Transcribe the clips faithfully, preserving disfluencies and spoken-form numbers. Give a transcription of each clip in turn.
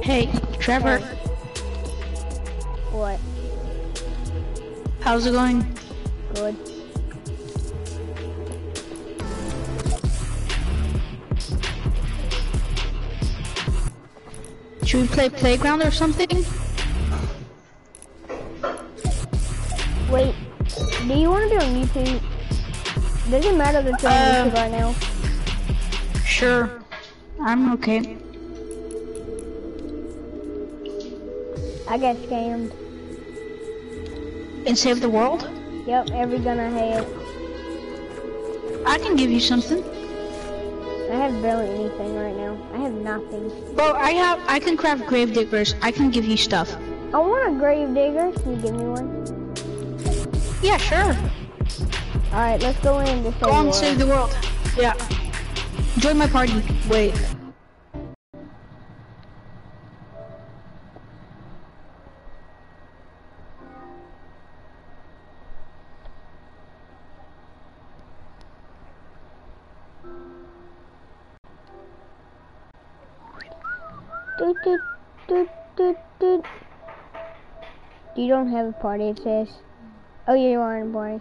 Hey, Trevor. What? How's it going? Good. Should we play Playground or something? Wait, do you want to be on YouTube? Doesn't matter that you're on Um, YouTube right now. Sure. I'm okay. I got scammed. And save the world? Yep, every gun I had. I can give you something. I have barely anything right now. I have nothing. Well, I have. I can craft grave diggers. I can give you stuff. I want a grave digger. Can you give me one? Yeah, sure. Alright, let's go in to save Go on, the save world. the world. Yeah. Join my party. Wait. Doot, doot, doot, doot, doot. You don't have a party, it says. Oh, yeah, you are in a party.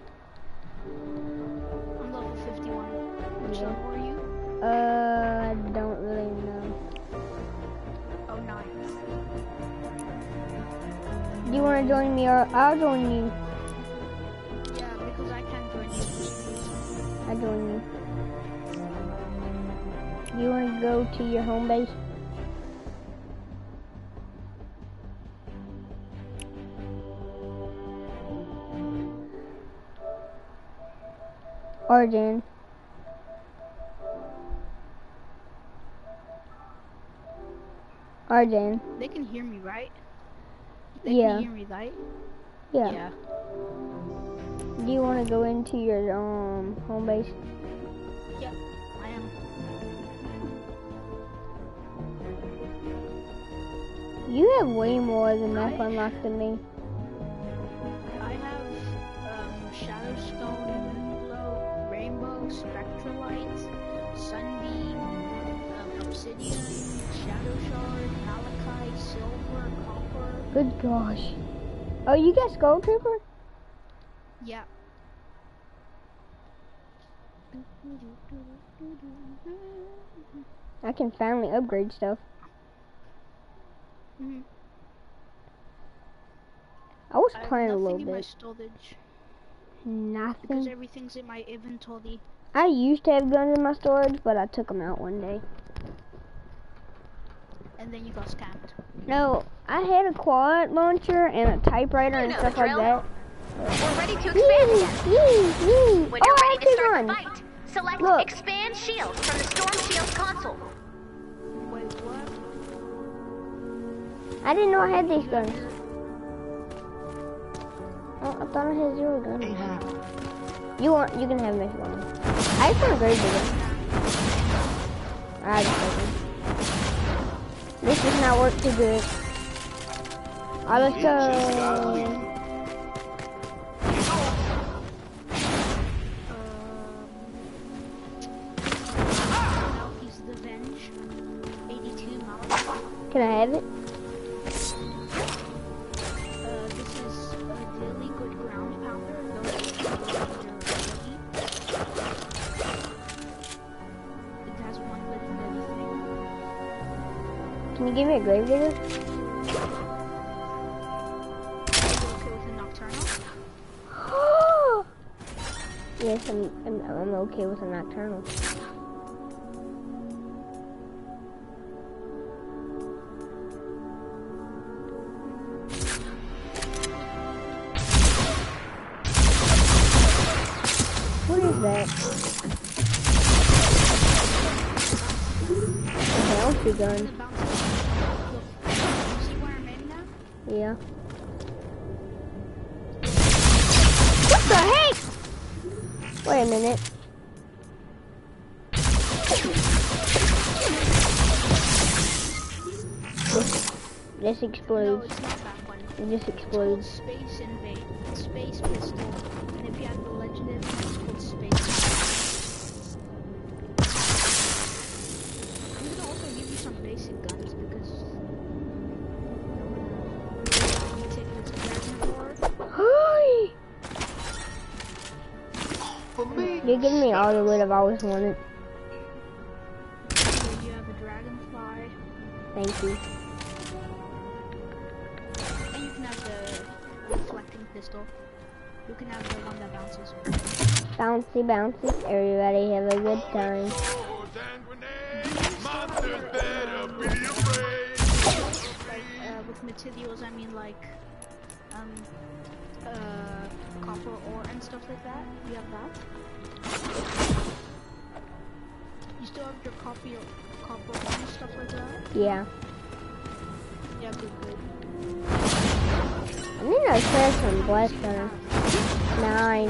I'm level fifty-one. Which Yeah. level are you? Uh, I don't really know. Oh, nine. Do you want to join me or I'll join you? Yeah, because I can't join you. I'll join you. Do you want to go to your home base? Arjun. Arjun. They can hear me, right? They Yeah. can hear me, right? Yeah. Do you want to go into your um home base? Yeah, I am. You have way more of the map I- unlocked than me. I have um, Shadowstone, Moonglow, Rainbow, Spectralite, Sunbeam, um, Obsidian, Shadow Shard, Malachite, Silver, Copper. Good gosh. Oh, you got Skull Trooper? Yeah. I can finally upgrade stuff. Mhm. I was I have playing a nothing little in my bit. storage because Nothing. everything's in my inventory. I used to have guns in my storage, but I took them out one day. And then you got scammed. No, I had a quad launcher and a typewriter You and know stuff the like drill. that. We're ready to Yee, expand again. yee, yee. When Oh, you're I ready to start can the run. fight, select Look. Expand Shield from the Storm Shield console. Wait, what? I didn't know I had these guns. Oh, I thought I had zero guns. You want? You can have this one. I just want a grave digger. I just take it. This does not work too good. Alright, let's go. Malky's the Venge. eighty-two Malky. Can I have it? Uh, this is a really good ground pounder. Those are It has one little thing. Can you give me a grave digger? Are you okay with a Nocturnal? Yes, I'm, I'm, I'm okay with a nocturnal. What is that? A bouncy gun. The bouncy. Look, you see where I'm in now? Yeah. What the heck? Wait a minute. This, this No, explodes. it's not that one. It just It's called explodes. Space Invade. Space Pistol. And if you have the legendary, it's called Space. I'm gonna also give you some basic guns because You give me all the loot I've always wanted. Here you have a dragonfly, Thank you. and you can have the reflecting pistol. You can have the one that bounces. Bouncy, bouncy. Everybody have a good time. Like uh, with materials, I mean like um uh copper ore and stuff like that. You have that. You still have your copy copper ore and stuff like that. Yeah. Yeah, good, good. I need to share some blessings. Nine.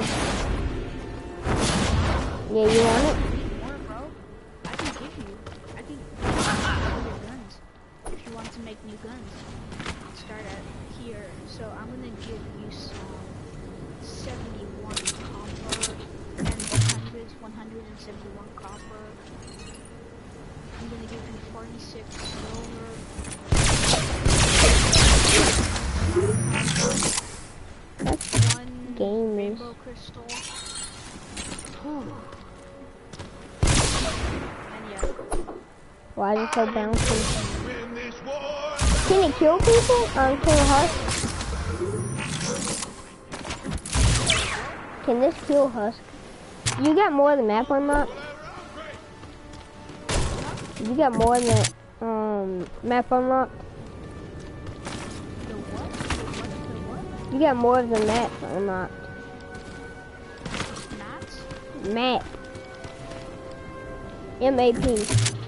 Yeah, you want it? More, bro. I can give you. I can give you your guns if you want to make new guns. Start at here. So I'm gonna give you some seventy-one copper and one hundred, one hundred seventy-one copper. I'm gonna give you forty-six silver. That's One gamers. rainbow crystal. And yeah. Why is it so bouncy? Can it kill people? Um, kill Husk? Can this kill Husk? You got more of the map unlocked? You got more than um map unlocked? The what? The what? The what? You got more of the map unlocked. Mats? Map. M A P. Uh,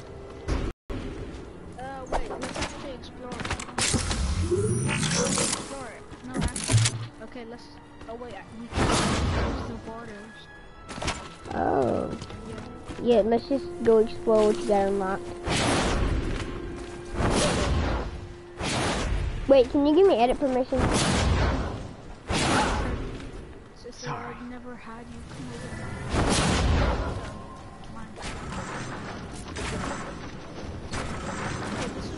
wait, let's actually explore it. Explore it. No, actually. Okay, let's. Oh, wait, I- we can close the borders. Oh. Yeah. Yeah, let's just go explore what you got unlocked. Wait, can you give me edit permission? Sister, I've never had you come over. Come on. Okay, this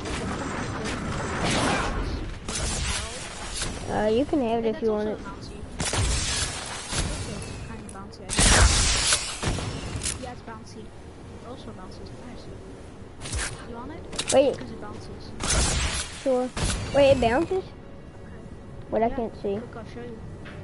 is Uh, you can have it Hey, if you want that's it. also bouncy. Also kind of bouncy, I guess. Yeah, it's bouncy. Also bouncy. Nice. You want it? Wait, Because it bounces. sure. Wait, it bounces? What I Yeah, can't see. Look, I'll show you.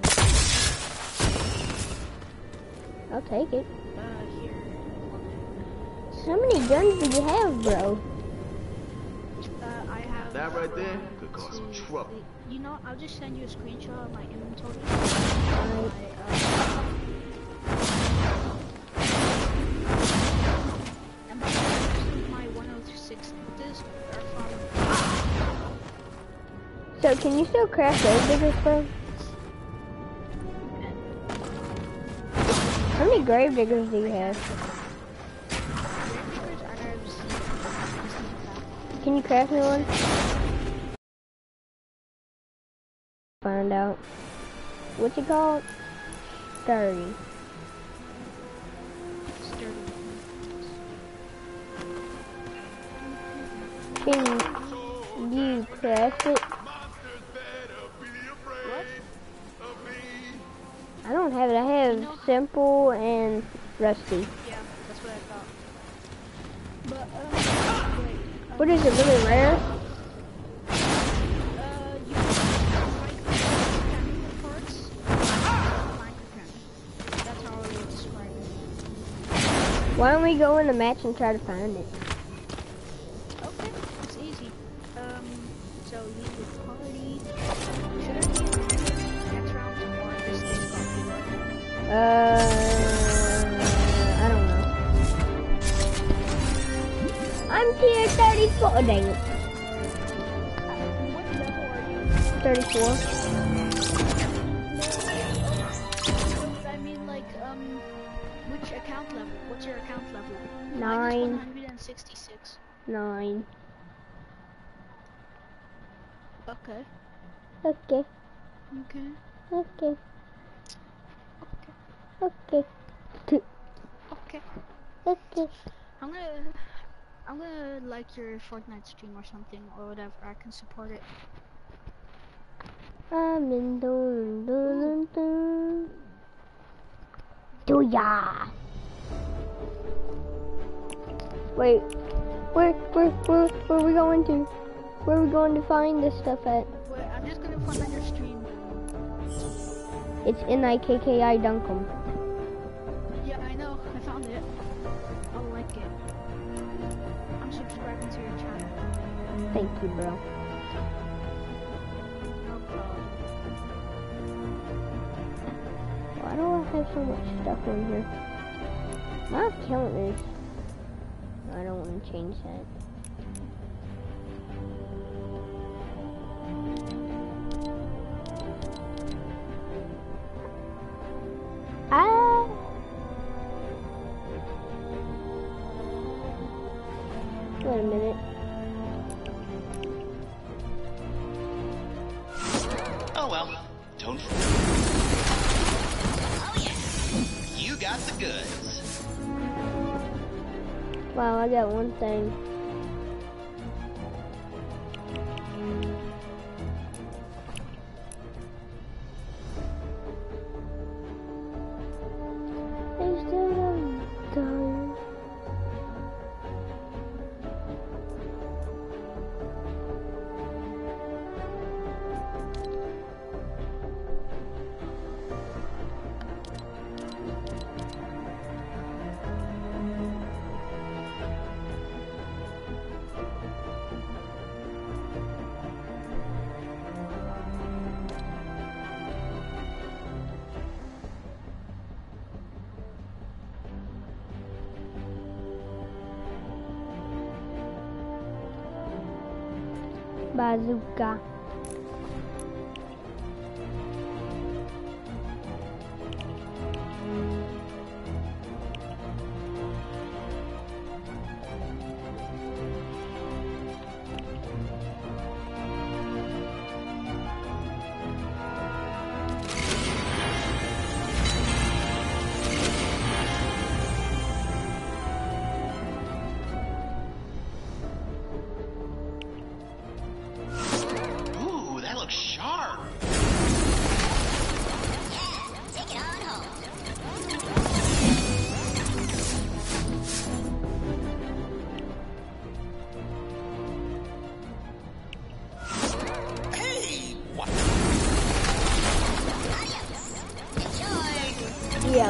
I'll take it. Uh, here. How many guns do you have, bro? Uh, I have. That right there one, could cause some two, trouble. three- You know, I'll just send you a screenshot of my inventory. Alright. My, uh, and by the way, my one oh six discs are from. So, can you still craft those diggers, bro? How many grave diggers do you have? Gravedigger's, I never seen that. Can you craft me one? Find out. What's it called? Sturdy. Sturdy. Can you craft it? What? I don't have it. I have No. simple and rusty. Yeah, that's what I thought. But, um, wait. Um, What is it, really rare? Uh, you can mechanical parts. Microcam. That's how I would describe it. Why don't we go in the match and try to find it? Okay, it's easy. Um, so leave the party. Should I be next round or this is popular? Uh, I don't know. I'm tier thirty-four. Oh, dang it. What level are you? thirty-four. I mean, like, um, which account level? What's your account level? Nine. one hundred sixty-six. Nine. Okay. Okay. Okay. Okay. Okay. Okay. Two. Okay. Okay. I'm gonna, I'm gonna like your Fortnite stream or something or whatever. I can support it. I'm in dun dun dun dun. to ya. Wait, where, where, where, where are we going to? Where are we going to find this stuff at? Wait, I'm just gonna find on your stream. It's N I K K I Dunkum. Yeah, I know. I found it. I'll like it. I'm subscribing to your channel. Thank you, bro. No problem. Why do I have so much stuff in here? My account is... I don't want to change that. Ah! Wait a minute. Oh well, don't. Oh yeah, you got the goods. Wow, I got one thing. Is there a gun? Bazooka. Ooh, that looks sharp. Hey, what? Yeah.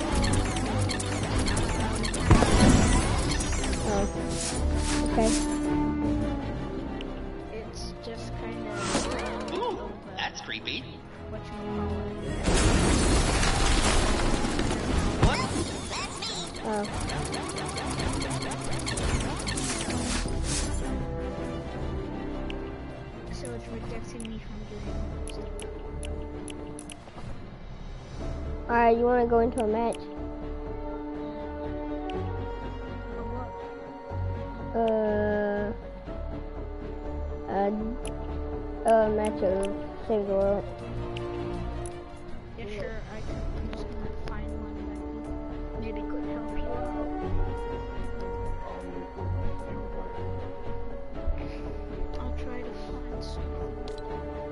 Oh. Okay. It's just kind of Ooh, that's creepy. what you call What? Oh. it. So it's rejecting me from doing stuff. Alright, you want to go into a match? Or what? Uh, a, a match of Save the World. Yeah, sure. I can, I'm just gonna find one that maybe could help you out. I'll try to find something.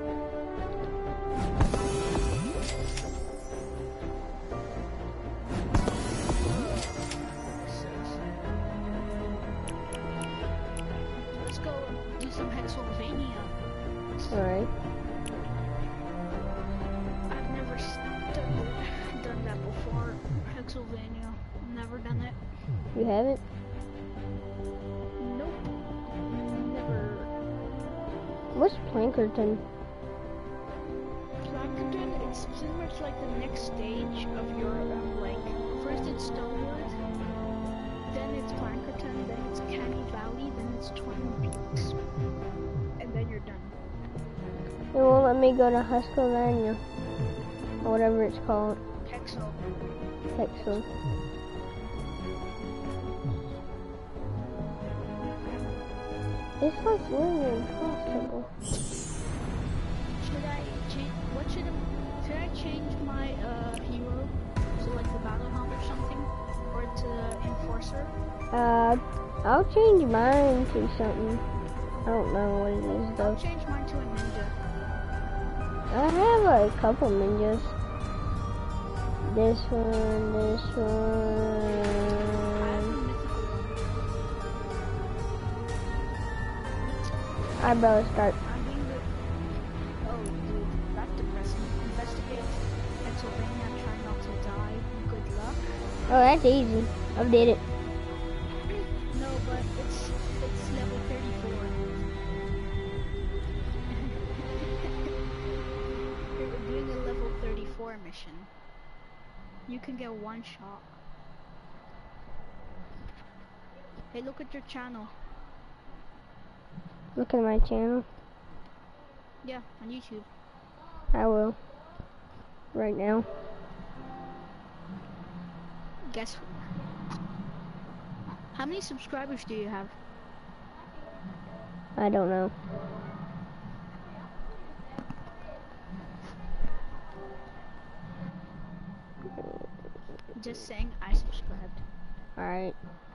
Let's go do some Hexylvania. Alright. I've never s- done, done that before. Hexylvania. Never done it. You haven't? Nope. Never. What's Plankerton? Plankerton, it's pretty much like the next stage of your, um, like, first it's Stonewood, then it's Plankerton, then it's Canny Valley, then it's Twin Peaks, and then you're done. It won't let me go to Husqvarna. Or whatever it's called. Hexel. Hexel. This one's really impossible. Should I change, what should I, should I change my, uh, hero to, like, the Battle Hound or something? Or to Enforcer? Uh, I'll change mine to something. I don't know what it is I'll though. change mine to a Ninja. I have a couple ninjas. This one, this one. Alright, bro, let's start. I'm being the... Oh, dude, that's depressing. Investigate Pennsylvania and try not to die. Good luck. Oh, that's easy. I did it. No, but it's it's level thirty-four. You're doing a level thirty-four mission. You can get one shot. Hey, look at your channel. Look at my channel. Yeah, on YouTube. I will. Right now. Guess what? How many subscribers do you have? I don't know. Just saying I subscribed. Alright.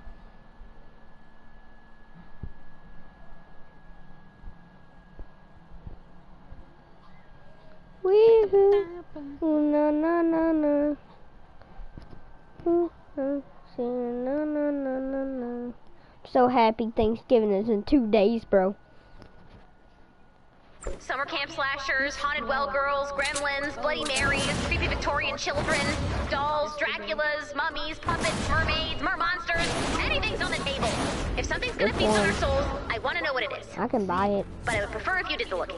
Wee-hoo. Ooh, na na na na. Ooh, ooh, see, na na na na na. So happy Thanksgiving is in two days, bro. Summer camp slashers, haunted well girls, gremlins, Bloody Marys, creepy Victorian children, dolls, Draculas, mummies, puppets, mermaids, mermonsters. Anything's on the table. If something's gonna Which feast on one? our souls, I want to know what it is. I can buy it. But I would prefer if you did the looking.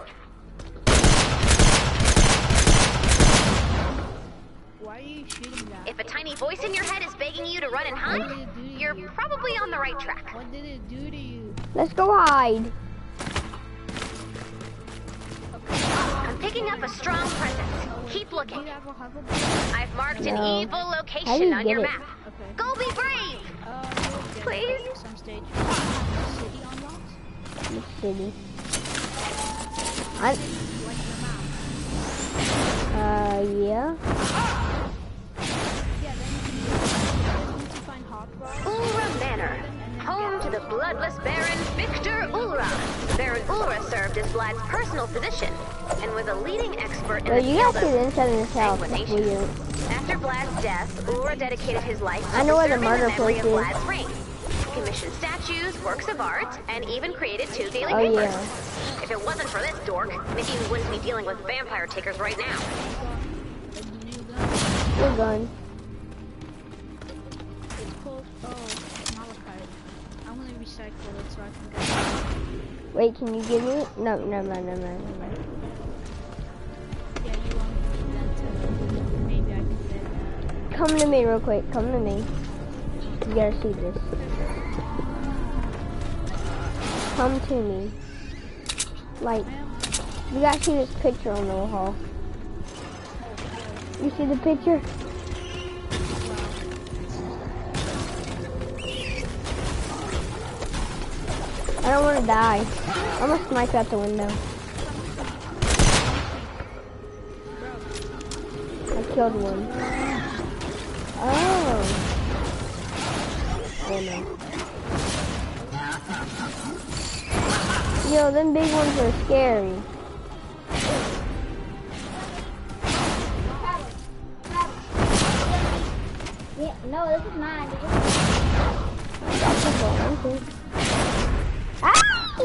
Why are you shooting that? If a tiny voice in your head is begging you to run and hunt, What did it do to you're you? probably on the right track. What did it do to you? Let's go hide. I'm picking up a strong presence. Keep Do looking. you have a hoverboard? I've marked an No. evil How do location you on get your it? map. Okay. Go be brave! Uh, you'll get Please? it at some stage. City unlocked? The city. I, Like the map. uh, yeah. Yeah, then you can you need to find hot rods. Ulra Manor, home to the bloodless Baron Victor Ulra. Baron Ulra served as Vlad's personal physician and was a leading expert in Well, the you field guys see the of inside of this house. That's sanguination. weird. After Vlad's death, Ulra dedicated his life to I know where the preserving murder memory place of is. Vlad's reign. He commissioned statues, works of art, and even created two daily Oh, papers. yeah. If it wasn't for this dork, maybe we wouldn't be dealing with vampire takers right now. A new gun. We're gone. It's called, oh, malachite. I'm gonna recycle it so I can get it. Wait, can you give me it? No, never mind, never mind, never mind. Yeah, you want me to maybe I can get it. Come to me real quick. Come to me. You gotta see this. Come to me. Like, you gotta see this picture on the wall. You see the picture? I don't want to die. I'm gonna snipe out the window. I killed one. Oh. Oh no. Yo, them big ones are scary. Yeah, no, this is mine. That's a ball, okay. Ah!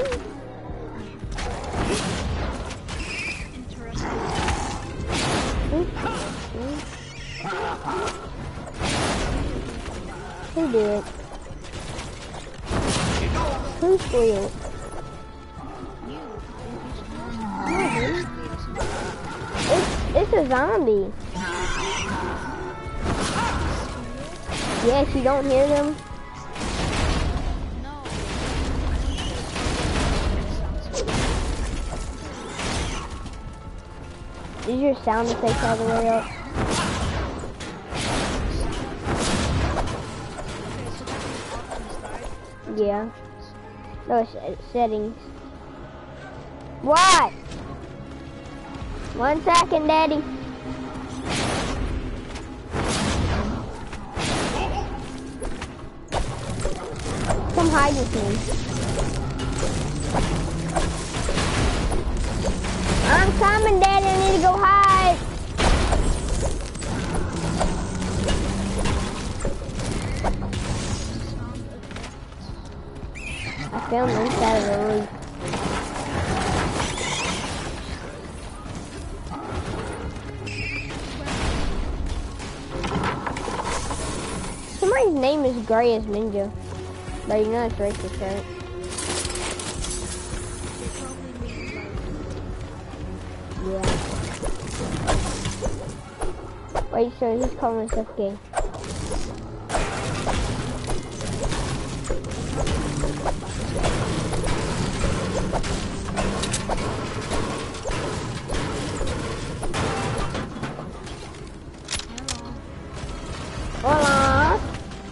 Who did it? Who squealed? It's, it's a zombie. Yes, you don't hear them? No. Is your sound effects all the way up? Yeah. No, it's, it's settings. What? One second, Daddy. Come hide with me. I'm coming, Daddy. I need to go hide. I found the inside of the roof. Somebody's name is Gray as Ninja. But you know it's racist, right? Yeah. Wait, so he's calling himself gay. Hola.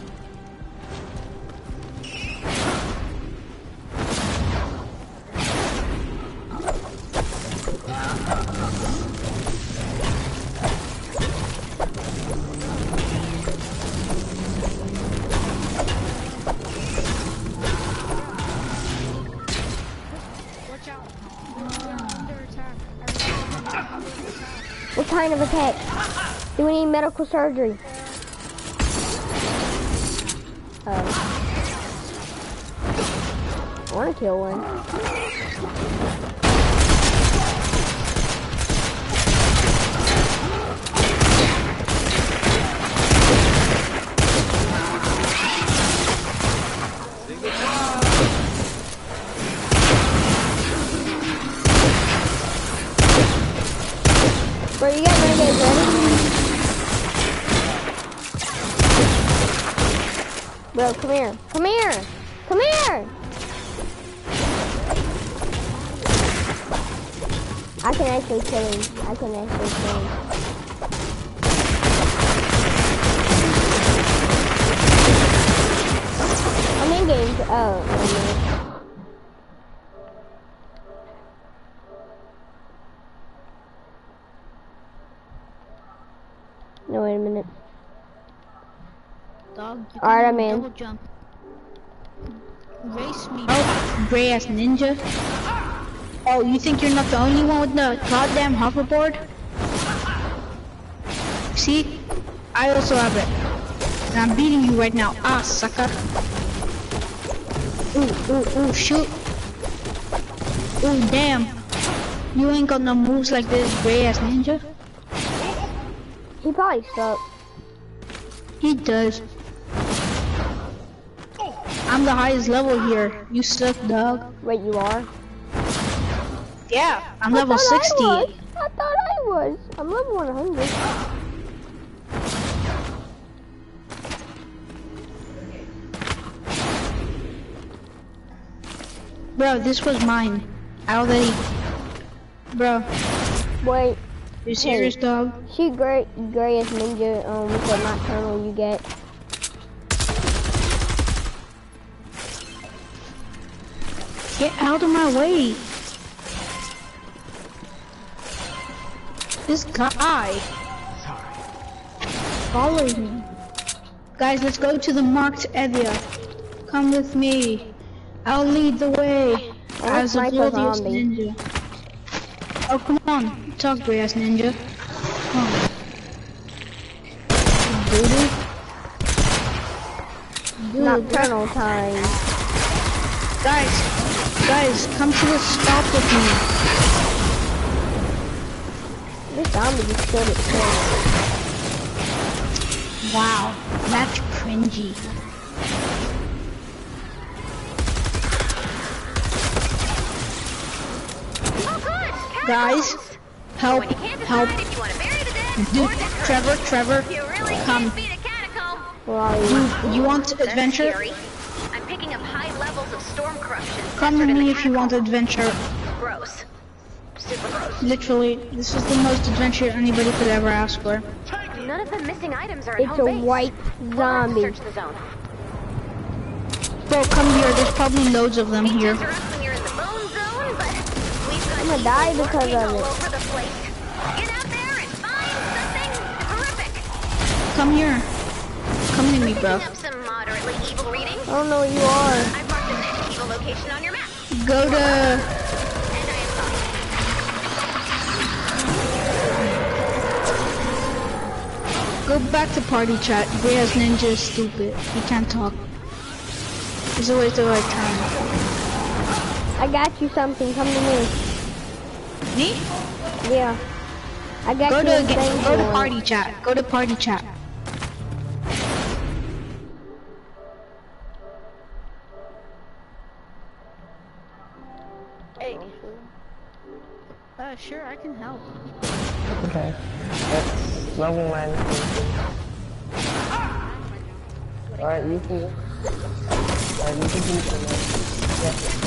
What kind of attack? Do we need medical surgery? Oh. I want to kill one. Bro, you got renegades ready? Bro, come here. Come here. Come here. I can actually kill him. I can actually kill him. I'm in games. Oh, no, wait a minute. Dog, you Alright, can I'm in. double jump. Race me. Oh, gray ass ninja. Oh, you think you're not the only one with the goddamn hoverboard? See? I also have it. And I'm beating you right now. Ah, sucker. Ooh, ooh, ooh, shoot. Ooh, damn. You ain't got no moves like this gray ass ninja. He probably sucks. He does. I'm the highest level here. You suck, dog. Wait, you are? Yeah, I'm I level thought sixty. I was. I thought I was. I'm level one hundred. Bro, this was mine. I already... Bro, Wait, you serious, dog? she gray, gray as ninja um, with the nocturnal you get. Get out of my way. This guy. Follow me. Guys, let's go to the marked area. Come with me. I'll lead the way. I As a like a bloodiest zombie. ninja. Oh, come on. Talk, gray ass ninja. Come on. Dude. Dude, Nocturnal time. Guys, guys, come to the stop with me. This zombie just killed itself. Wow, that's cringy. Oh, good. Guys, help, When you can't help. decide if you want to bury the dead Dude, or decorate. Trevor, Trevor, You really come. can't beat a catacomb. Where are you? You, you want That's adventure? scary. I'm picking up high levels of storm corruption. Come with censored in me the if you want catacomb. adventure. Gross. Super gross. Literally, this is the most adventure anybody could ever ask for. None of the missing items are at It's a home base. white We'll zombie. search the zone. Bro, come here. There's probably loads of them here. Beaches are up when you're in the bone zone, but we've got I'm gonna die people because lurking of all it. over the place. Get out there and find something horrific. Come here. Come to me, bro. Picking up some moderately evil readings. I don't know where you are. I've marked the next evil location on your map. Go to... And I am sorry. Go back to party chat. Gray ass ninja is stupid. He can't talk. It's a waste of our time. I got you something. Come to me. Me? Yeah. I got Go you to a thing go to for it. party chat. Go to party chat. Hey. Uh, sure, I can help. Okay. That's level nine. Alright, you can go. Alright, you can do it.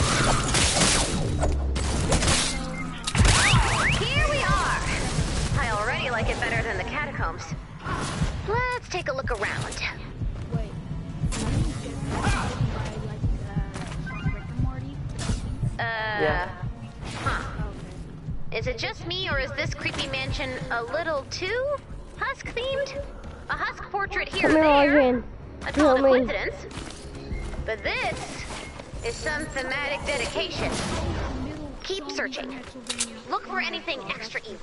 Here we are. I already like it better than the catacombs. Let's take a look around. Wait. How do you get by, like, uh, from Rick and Morty? Uh, Yeah. huh. Okay. Is it just me, or is this creepy mansion a little too Husk-themed? A Husk portrait here Come or here, there. Adrian. That's not a Help me. coincidence. But this is some thematic dedication. Keep searching. Look for anything extra evil.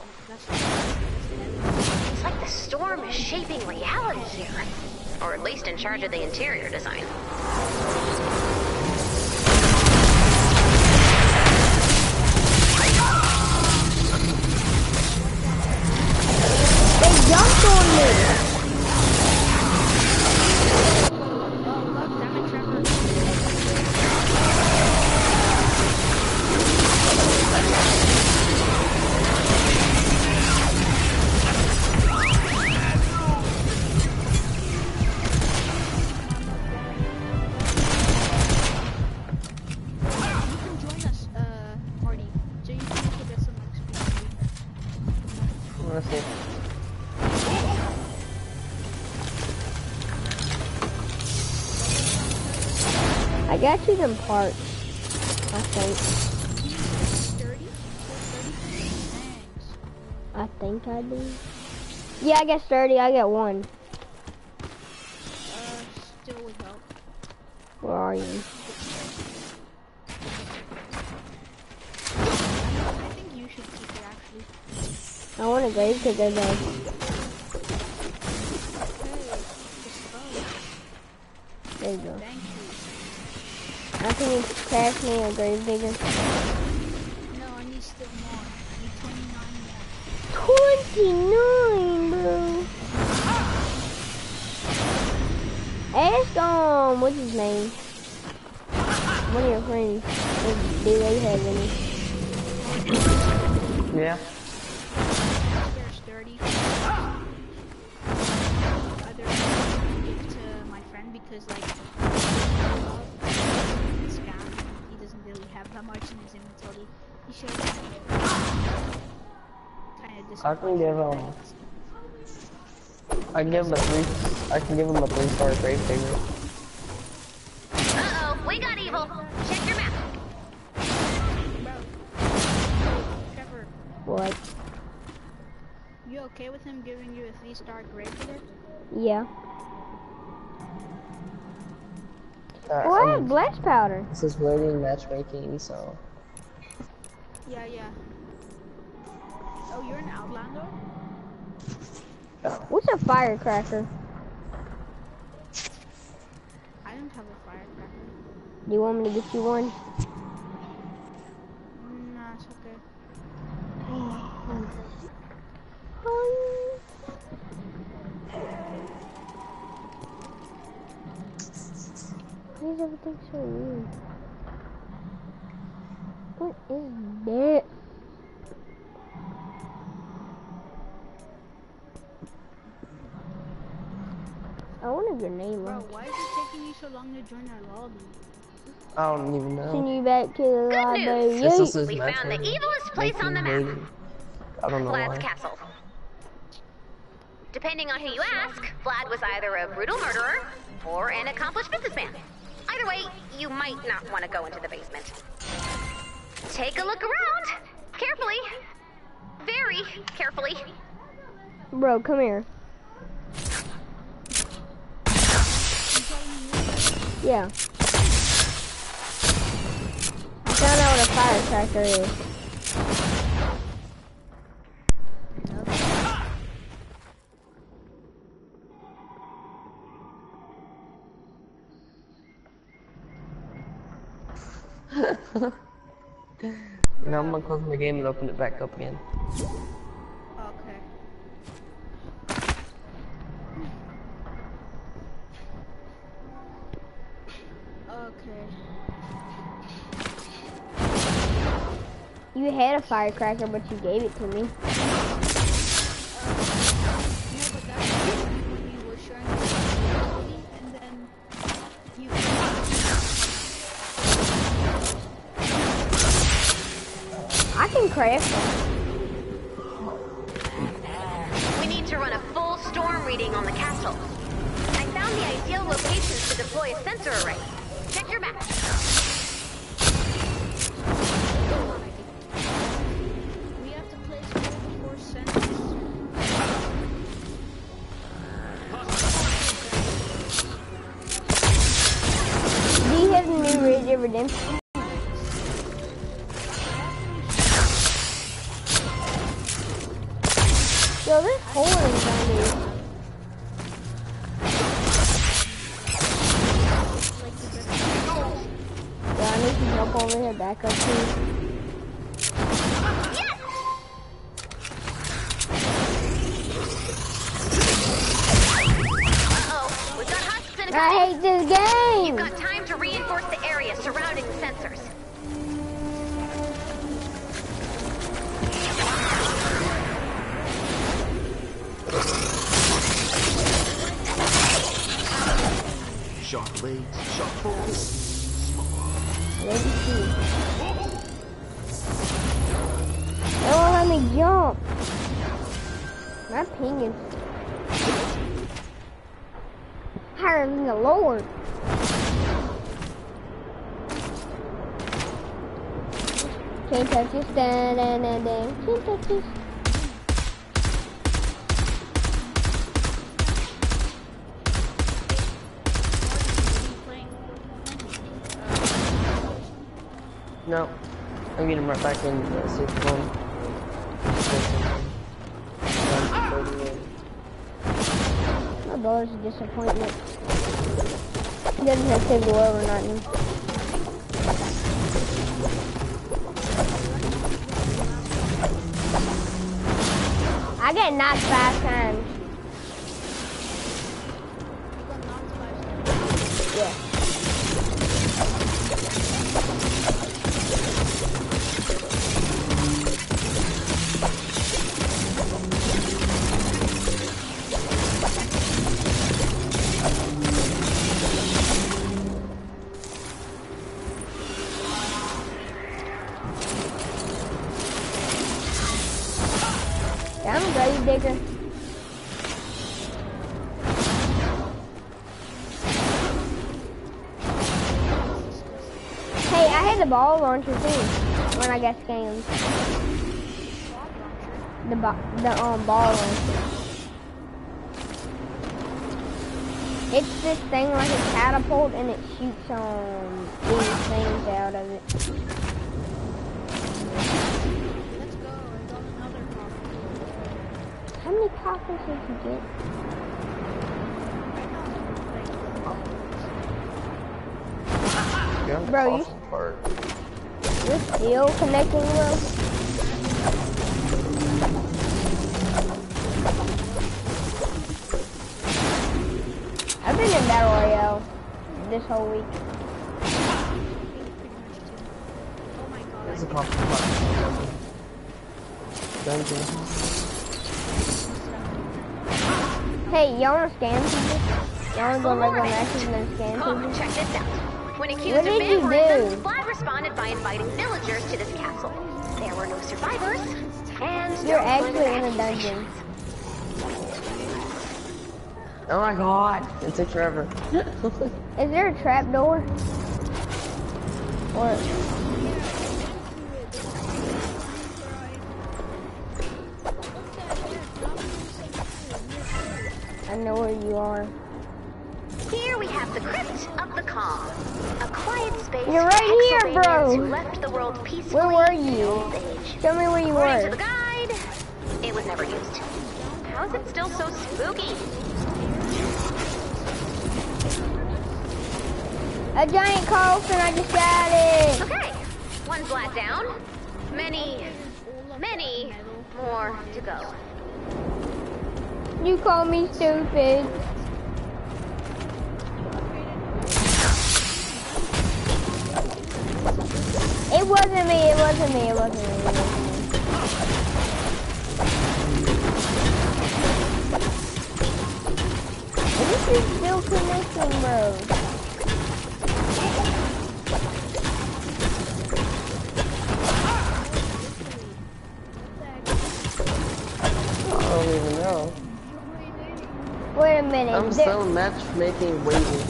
It's like the storm is shaping reality here. Or at least in charge of the interior design. They jumped on me. Let's see. I got you them parts. I think. I think I do. Yeah, I got thirty. I got one. Uh, still would help. Where are you? I think you should keep it, actually. I want a grave digger though. Okay, just go. There you go. Thank you. I think you crash me a grave digger. No, I need still more. I need twenty-nine more. twenty-nine, bro. Ask um, what's his name? One of your friends. Do they have any? Yeah. There's thirty. Other than give to my friend because, like, it's scam. He doesn't really have that much in his inventory. He should kind of I can give him. I can give him a three. I can give him a three-star grave digger. Uh-oh, we got evil. Check your map. Trevor, What? you okay with him giving you a three-star grade digger? Yeah. Uh, Oh, I I'm- have blast powder. This is waiting matchmaking, so. Yeah, yeah. Oh, you're an Outlander? What's a firecracker? I don't have a firecracker. Do you want me to get you one? Mm, nah, it's okay. Why is everything so weird? What is that? I want a grenade Bro, launcher. why is it taking you so long to join our lobby? I don't even know. Send you back to the Good library. news. This Yay. is his We found the matchmaking. evilest place on the map. Waiting. I don't know Vlad's why. castle. Depending on who you ask, Vlad was either a brutal murderer or an accomplished businessman. Either way, you might not want to go into the basement. Take a look around. Carefully. Very carefully. Bro, come here. Yeah. I found out what a firecracker is. Now I'm gonna close my game and open it back up again. Okay. Okay. You had a firecracker, but you gave it to me. No, but that's when you were sharing the ability, and then you. I can craft them. We need to run a full storm reading on the castle. I found the ideal locations to deploy a sensor array. Check your map. We have to place multiple sensors. Do you have the new Red Dead Redemption? Yo, this hole is zombies. Yeah, I need some help over here, back up too. Uh-oh, we've got husks in a I hate this game! You've got time to reinforce the area surrounding the sensors. Sharp blades, sharp focus. Let me see. They won't let me jump. My pinging. Higher than the Lord. Can't touch this, da da da da. Can't touch this. No. I'm getting right back in the sixth one. My brother's a disappointment. He doesn't have to go over nothing. I get knocked five times. Yeah. I'm a grave digger. Hey, I had the ball launcher too when I got scammed. The bo the um ball launcher. It's this thing like a catapult and it shoots um these things out of it. How many coffins did you get? Yeah, Bro, you, part. you're still connecting, bro? I've been in Battle Royale this whole week. There's a coffee pot. Dungeon. Hey, y'all wanna scam people? Y'all wanna go regular matches and then scam Oh, people? check this out. When accused What of did you vampirism, do? Vlad responded by inviting villagers to this castle. There were no survivors, and You're no actually further in a dungeon. Oh my god, it took forever. Is there a trap door? Or I know where you are. Here we have the Crypt of the Calm, a quiet space You're for right here, Exylvanians bro. who left the world peacefully Where were in the you? old age. Show me where you According to were. the guide, it was never used. How is it still so spooky? A giant coffin, I just got it. Okay, one flat down. down. Many, many more to go. You call me stupid. It wasn't me, it wasn't me, it wasn't me, it wasn't me. This is still connecting, bro. I don't even know. Wait a minute. I'm there still matchmaking waiting.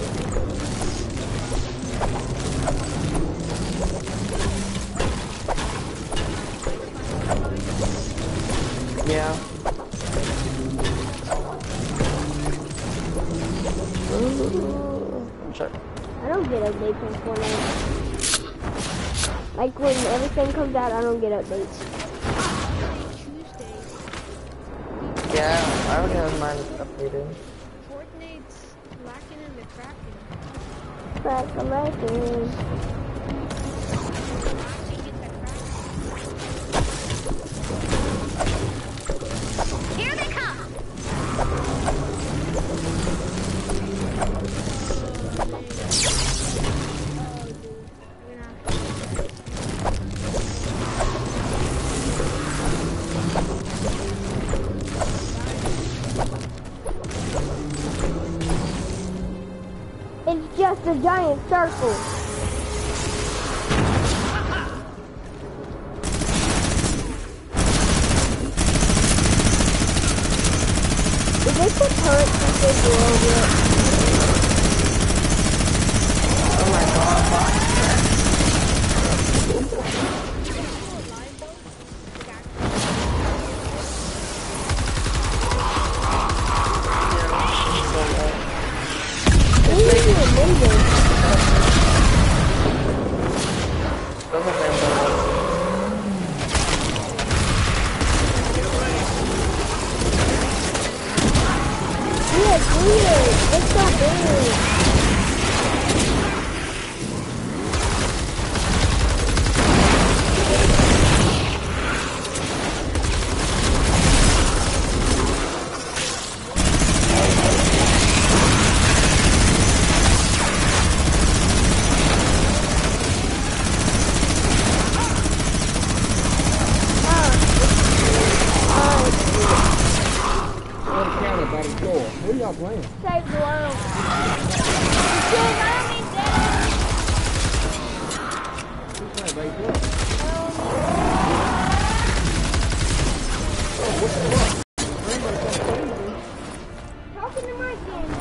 Yeah. Sure. I don't get updates on Fortnite. Like when everything comes out, I don't get updates. Yeah, I already have mine updated. Fortnite's lacking in the crafting. Crack a lacking. Here they come. It's just a giant circle. Did they put turrets in this world yet? Oh my god. It's so big. What are y'all playing? Save the world. Who's playing baseball? Talking to my game.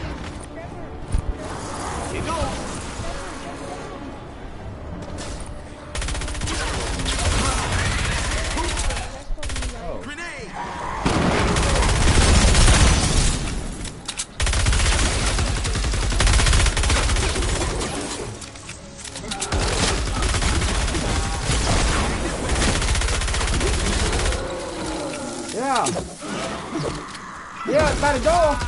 Here goes. Grenade! Yeah. Yeah, by the door.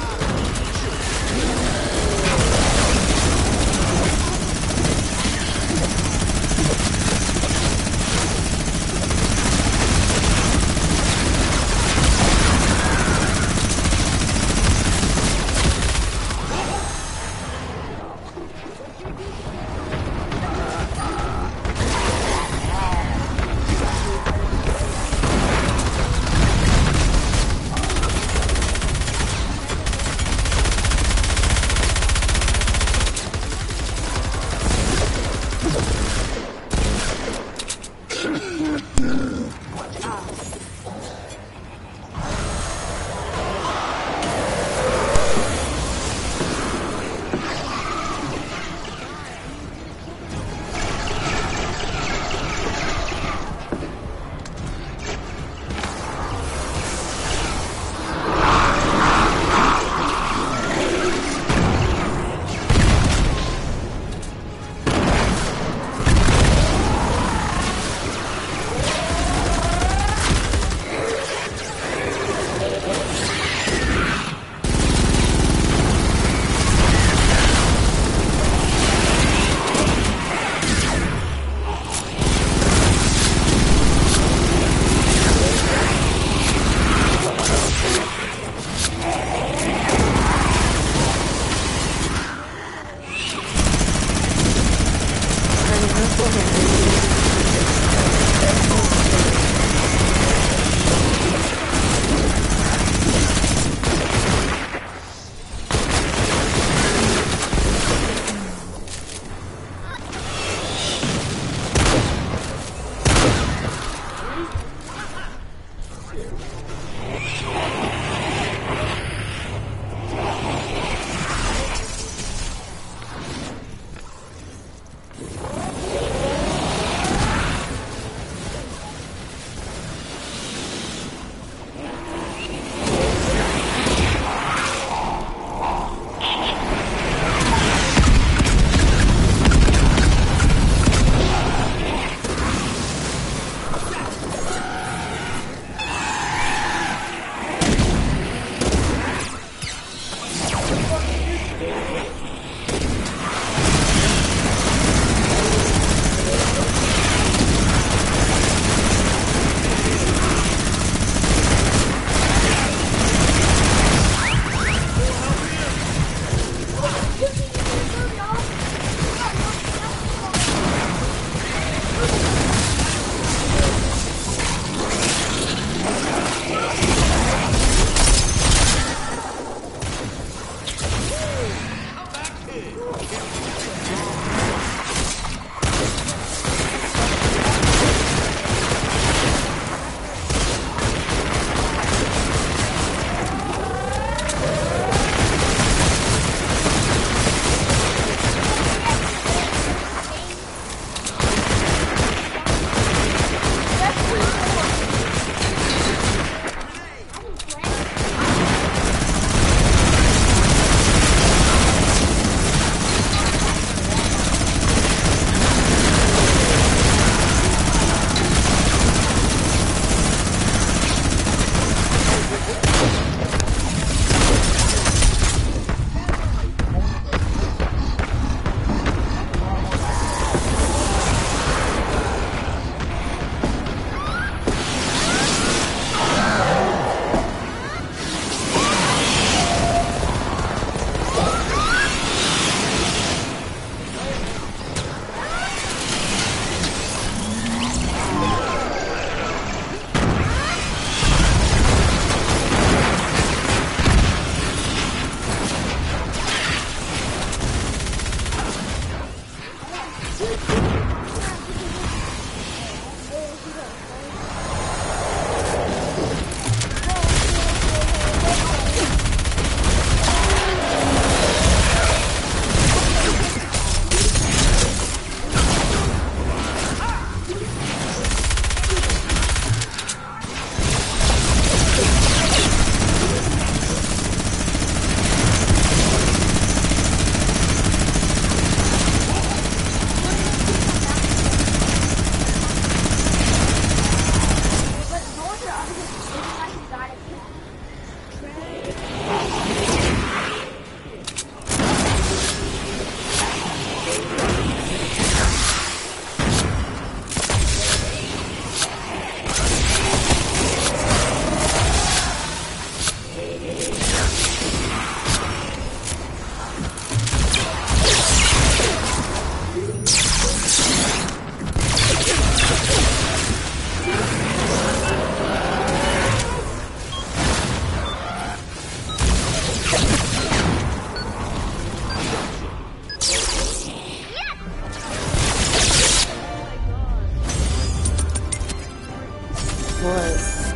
What?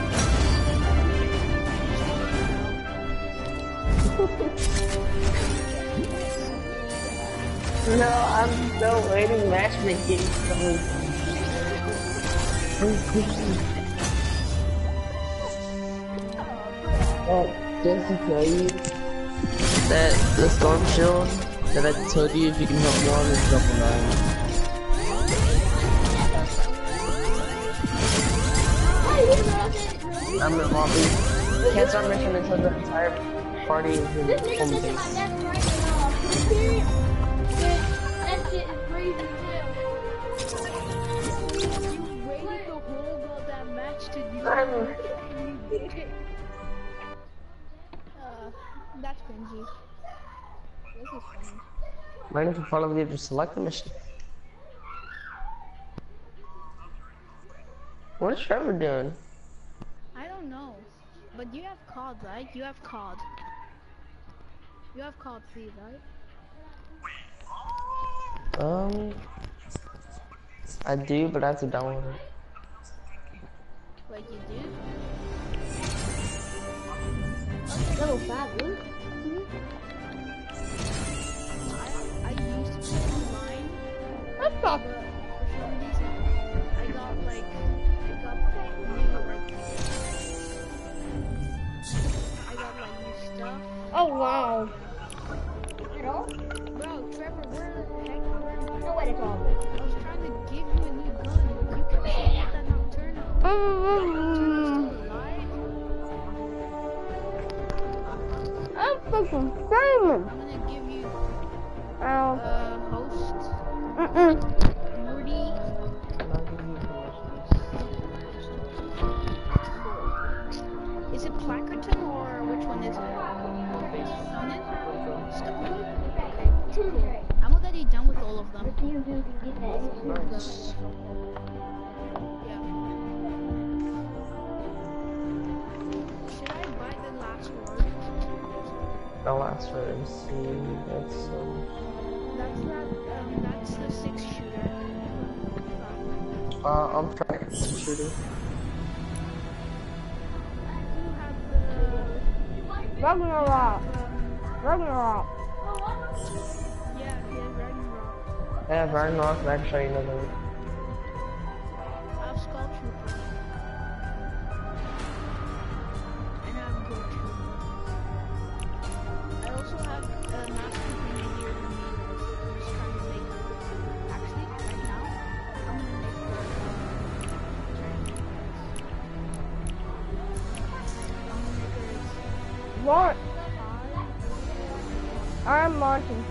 No, I'm still waiting matchmaking. Well, just to tell you that the storm shield that I told you if you can help one is double nine. I'm in lobby. Can't start mission until the entire party is in home base. That shit is crazy too. You waited the whole goddamn match to do I'm... it. Uh, that's cringy. This is funny. Mind if you follow me to select the mission? What is Trevor doing? I don't know. But you have called, right? You have called. You have called three, right? Um, I do, but I have to download it. Wait, you do? Level five, really? I, I used to play online. That's not. But for some reason, I got like, I got new, like, I got like new stuff. Oh wow. At all? Bro, Trevor, where the heck were you? No way to call. I was trying to give you a new gun. You can still get that Nocturno. Mm. Nocturno's still alive. I'm fucking screaming. I'm gonna give you Ow. uh host Mm-mm. Morty. Is it Plackerton or which one is it? Stone? Stone? Okay. I'm already done with all of them. You who can get that. Nice. Yeah. Should I buy the last word? The last one, see, that's um, That's that. Um, that's the six shooter. uh, I'm trying to shooter. You have the. Ragnarok. Ragnarok. Yeah, he has Ragnarok. I have Ragnarok, and I can show you another one. I have Skull Trooper. And I have Gold Trooper. I also have a Master Grenadier Grenadier. I'm just trying to make. Actually, right now, I'm gonna make the. I'm gonna make it. Launch. I'm launching.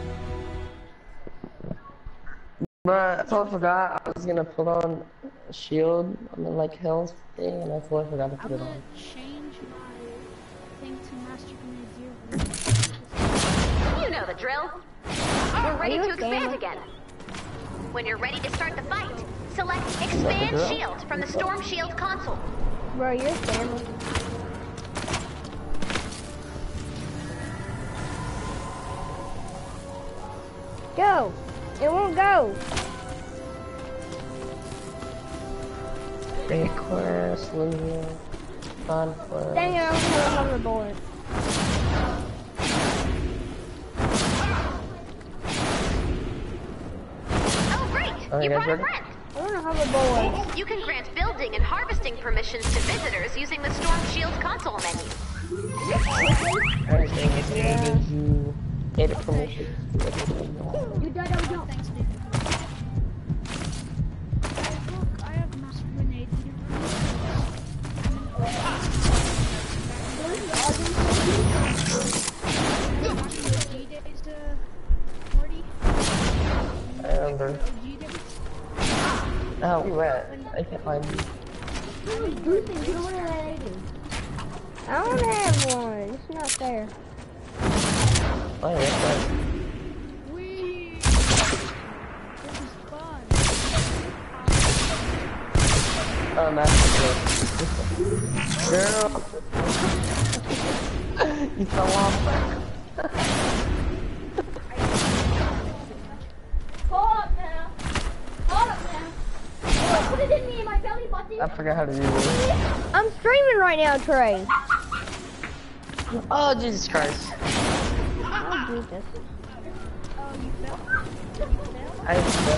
But I totally forgot I was gonna put on a shield on the like health thing, and I totally forgot to I'm put it gonna on. change my thing to Master Grenadier. You know the drill. We're ready you to a expand gamer? again. When you're ready to start the fight, select Expand drill? Shield from the Storm Shield console. Bro, you're family. Go. It won't go. Big quest, linear, conquest. Dang it, I'm gonna hoverboard. Oh, great! Alright, You guys, brought a ready? friend. I wanna hoverboard. You can grant building and harvesting permissions to visitors using the Storm Shield console menu. Everything is gonna give you data permission. You done, done, done. Thanks, dude. Guys, look, I have Master Grenadier. G-Days, uh, Morty? I remember. G-Days? Oh, where you at? I can't find you. Boosting, you know what that is? I don't have one. It's not fair. Oh, yeah, that's right. Whee! This is fun. Oh, Master Girl! You fell off. Hold up now. Hold up now. Hold up, put hit me in my belly button. I forgot how to do this. I'm streaming right now, Trey. Oh, Jesus Christ. Oh, Jesus. I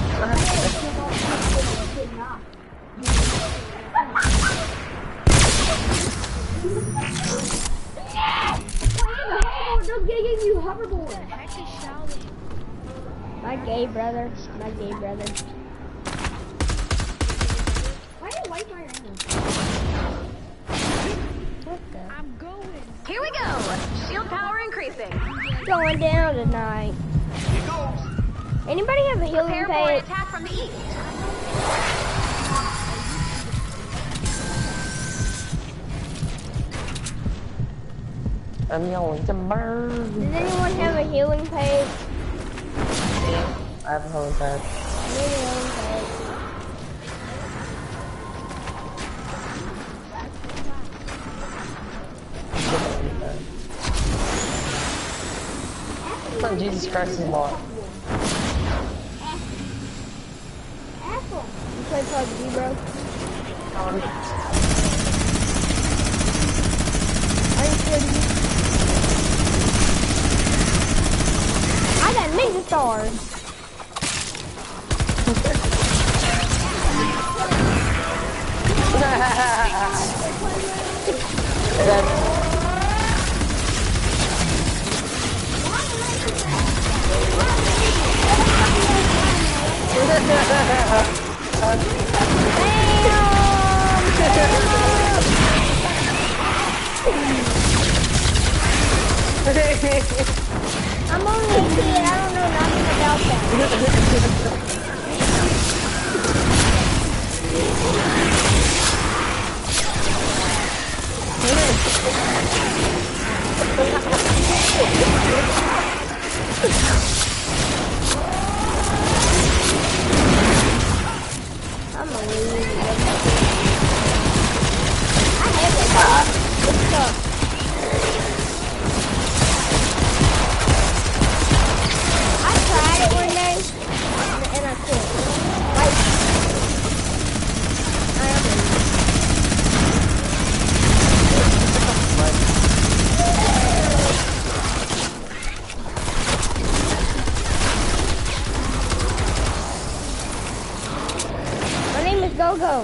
Those gave you hoverboard. Actually, shouting. My gay brother. My gay brother. Why do you wipe my hand? What the? I'm going. Here we go. Shield power increasing. Going down tonight. Here goes. Anybody have a healing Prepare for an pad? attack from the east. I'm going to burn. Does anyone have a healing pad? I have a healing pad. I need a healing pad. Oh, Jesus Christ is lost. You play P U B G, bro? Are you scared of you? I got ninja stars. I'm only a kid, I don't know nothing about that. I'm a loser. I have it. What's up? I tried it one day and I quit. Like, I am a My name is Go-Go.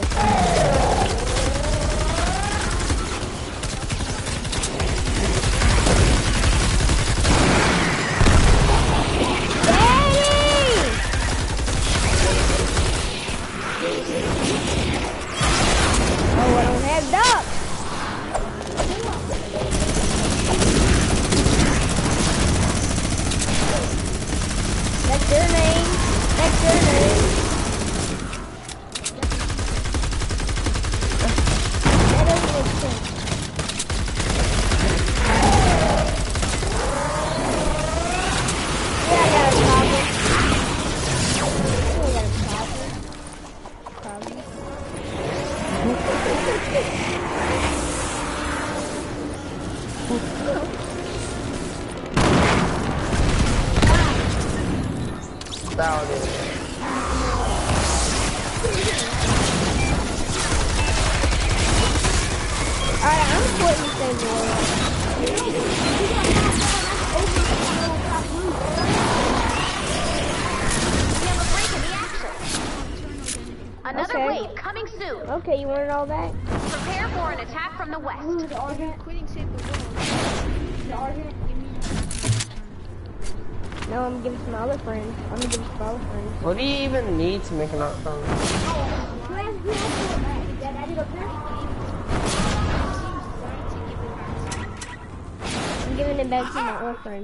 Another Okay. wave coming soon. Okay, you want it all back? Prepare for an attack from the west. Quitting save the world. No, I'm gonna give it to my other friends. I'm gonna give it to my other friends. What do you even need to make an art phone? I'm giving it back to my other friend.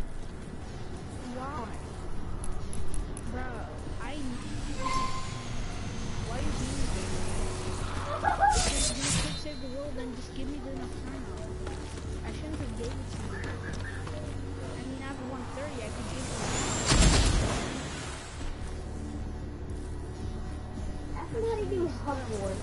Why? Bro, I... Why are you doing this? If you're gonna quit save the world, then just give me the Nocturno. I shouldn't have gave it to you. I mean, I have one thirty, I could give it to you. That's what I do hoverboard.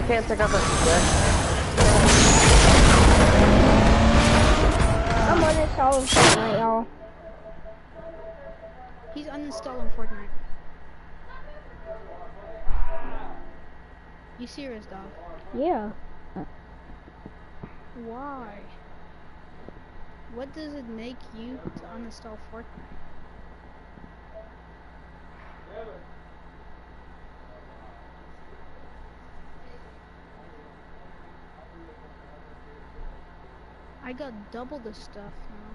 can't take out that deck. I'm uninstalling Fortnite, y'all. He's uninstalling Fortnite. You serious, dog? Yeah. Why? What does it make you to uninstall Fortnite? I got double the stuff now.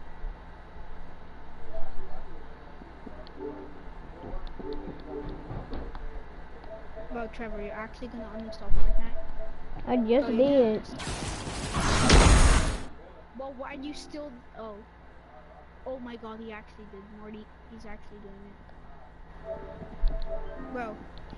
Bro, Trevor, you're actually gonna uninstall Fortnite? I just oh, did. Well, why do you still? Oh, oh my God, he actually did. Morty, he's actually doing it. Bro,